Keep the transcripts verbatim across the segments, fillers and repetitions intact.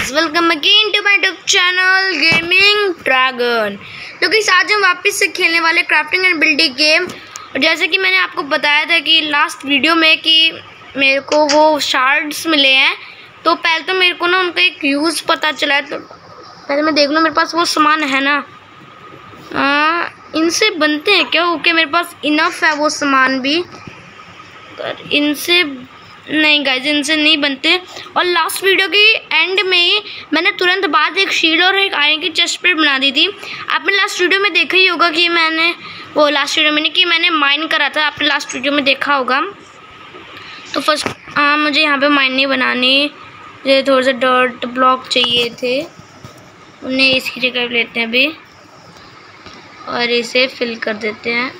Guys, welcome again to my YouTube channel gaming dragon. तो guys आज हम वापस से खेलने वाले क्राफ्टिंग एंड बिल्डिंग गेम। और जैसे कि मैंने आपको बताया था कि लास्ट वीडियो में कि मेरे को वो शार्ड्स मिले हैं, तो पहले तो मेरे को ना उनका एक यूज़ पता चला है। तो पहले मैं देख लूँ मेरे पास वो सामान है ना, आ, इनसे बनते हैं क्या? ओके, मेरे पास इनफ है वो सामान भी, पर इनसे नहीं गाइज, इनसे नहीं बनते। और लास्ट वीडियो की एंड में ही मैंने तुरंत बाद एक शील्ड और एक आयरन की चेस्ट प्लेट बना दी थी। आपने लास्ट वीडियो में देखा ही होगा कि मैंने वो लास्ट वीडियो में नहीं कि मैंने माइन करा था, आपने लास्ट वीडियो में देखा होगा। तो फर्स्ट हाँ, मुझे यहाँ पे माइन नहीं बनानी, मुझे थोड़े से डर्ट ब्लॉक चाहिए थे, उन्हें इसकी जगह लेते हैं अभी और इसे फिल कर देते हैं।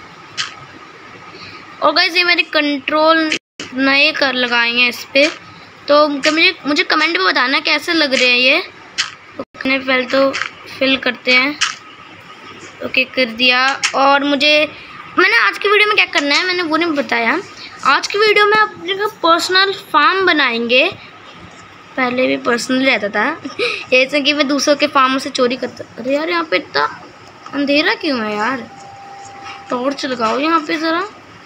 और गाइज ये मेरे कंट्रोल नए कर लगाएंगे इस पे, तो मुझे मुझे कमेंट में बताना कैसे लग रहे हैं ये। तो पहले तो फिल करते हैं, ओके कर दिया। और मुझे मैंने आज की वीडियो में क्या करना है मैंने वो नहीं बताया। आज की वीडियो में अपने का पर्सनल फार्म बनाएंगे, पहले भी पर्सनल रहता था जैसे कि मैं दूसरों के फार्म से चोरी करता। अरे यार यहाँ पे इतना अंधेरा क्यों है यार, टॉर्च लगाओ यहाँ पे ज़रा,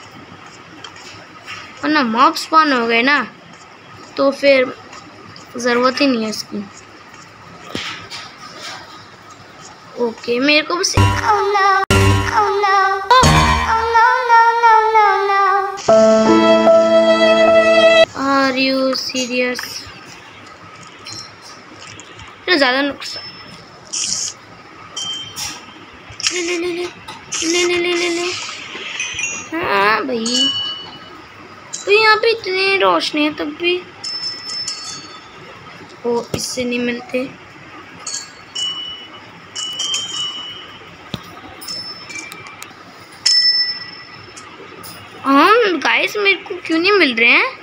और ना मॉब स्पॉन हो गए ना तो फिर ज़रूरत ही नहीं है इसकी। ओके मेरे को बस आर यू सीरियस? ज़्यादा नुकसान ले ले ले ले ले ले ले ले ले हाँ भाई, तो यहाँ पे इतनी रोशनी है तब भी वो इससे नहीं मिलते। हाँ गाइस, मेरे को क्यों नहीं मिल रहे हैं?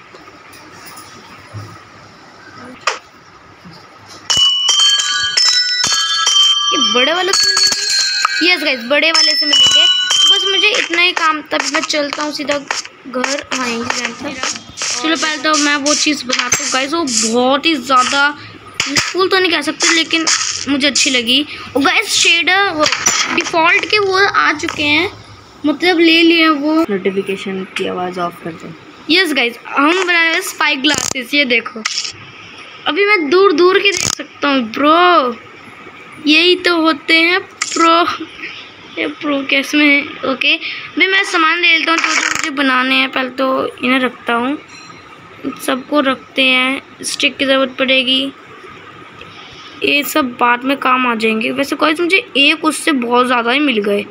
ये बड़े वाले से मिलेंगे? यस गाइस, बड़े वाले से मिलेंगे। बस मुझे इतना ही काम, तब मैं चलता हूँ सीधा घर। हाँ यहीं से चलो, पहले तो मैं वो चीज़ बनाता हूँ गाइस। वो बहुत ही ज़्यादा यूजफुल तो नहीं कह सकते, लेकिन मुझे अच्छी लगी। और गाइस शेडर वो डिफ़ॉल्ट के वो आ चुके हैं, मतलब ले लिए वो। नोटिफिकेशन की आवाज़ ऑफ कर दो। यस गाइस, हम बना रहे हैं स्पाई ग्लासेस। ये देखो, अभी मैं दूर दूर के देख सकता हूँ ब्रो, यही तो होते हैं प्रो। ये प्रो केस में। ओके अभी मैं सामान ले लेता हूँ जो जो मुझे बनाने हैं। पहले तो इन्हें रखता हूँ, सबको रखते हैं। स्टिक की ज़रूरत पड़ेगी, ये सब बाद में काम आ जाएंगे। वैसे कोई मुझे एक उससे बहुत ज़्यादा ही मिल गए,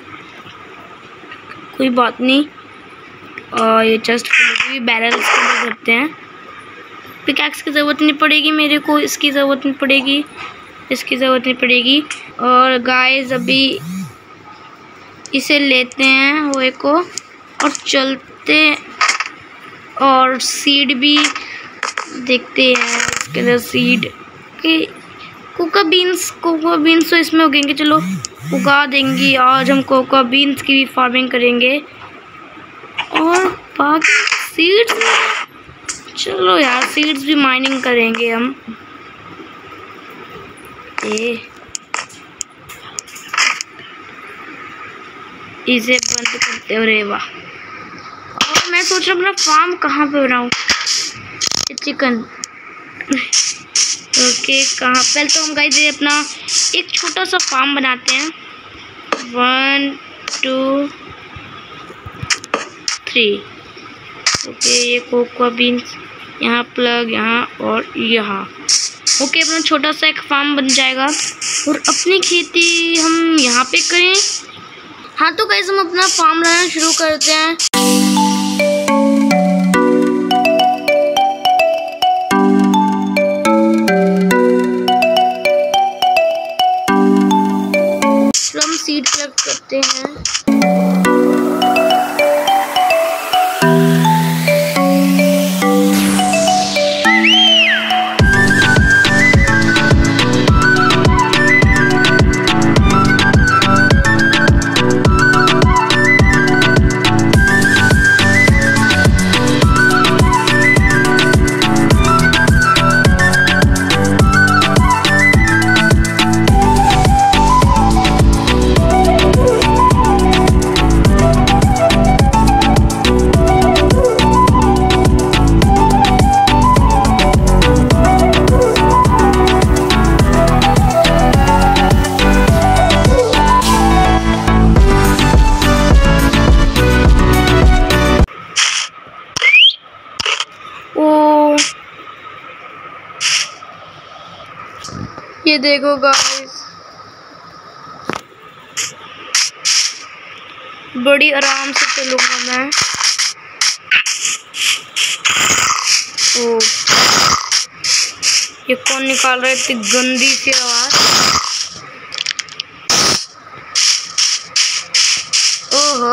कोई बात नहीं। और ये जस्ट बैरल इसके करते हैं। पिकैक्स की ज़रूरत नहीं पड़ेगी मेरे को, इसकी ज़रूरत नहीं पड़ेगी, इसकी ज़रूरत नहीं पड़ेगी। और गाइस अभी इसे लेते हैं वो को और चलते, और सीड भी देखते हैं इसके अंदर। सीड के कोका बीन्स कोका बीन्स तो इसमें उगेंगे, चलो उगा देंगे। आज हम कोका बीन्स की भी फार्मिंग करेंगे। और बाकी सीड्स, चलो यार सीड्स भी माइनिंग करेंगे हम। ए इसे बंद करते हो रे वाह। और मैं सोच रहा हूँ अपना फार्म कहाँ पे बनाऊँ, चिकन। ओके कहाँ, पहले तो हम गाइस अपना एक छोटा सा फार्म बनाते हैं। One two three. ओके ये कोकोआ बीन्स यहाँ, प्लग यहाँ और यहाँ। ओके अपना छोटा सा एक फार्म बन जाएगा। और अपनी खेती हम यहाँ पे करें। हाँ तो गाइस हम अपना फार्म बनाना शुरू करते हैं। तो हम सीड कलेक्ट करते हैं। ये देखो गाइस, बड़ी आराम से चलूंगा मैं। ओ, ये कौन निकाल रहा है इतनी गंदी सी आवाज? ओहो,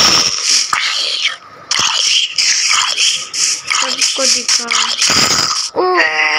सबको दिखा। ओ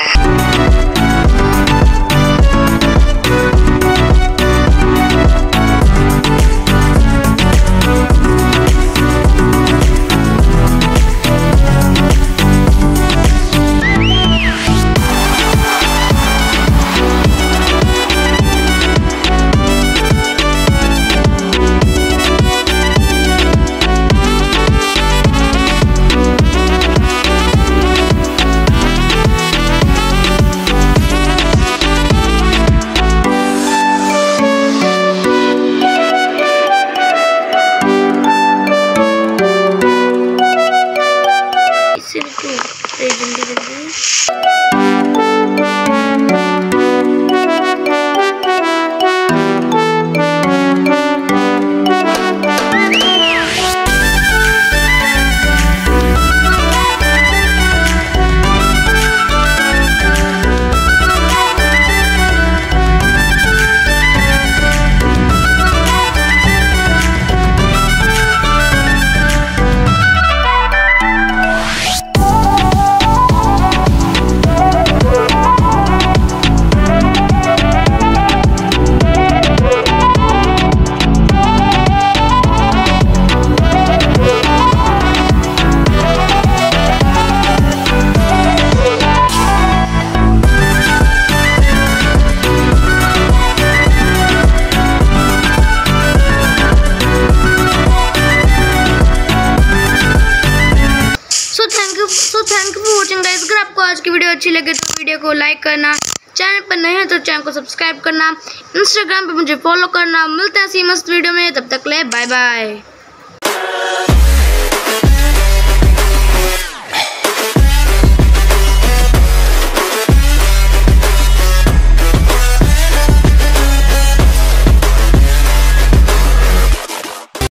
जल्दी जल्दी so thank you for watching guys. अगर आपको आज की वीडियो अच्छी लगे तो वीडियो को लाइक करना, चैनल पर नए हैं तो चैनल को सब्सक्राइब करना, इंस्टाग्राम पे मुझे फॉलो करना। मिलते हैं इसी मस्त वीडियो में, तब तक ले बाय बाय।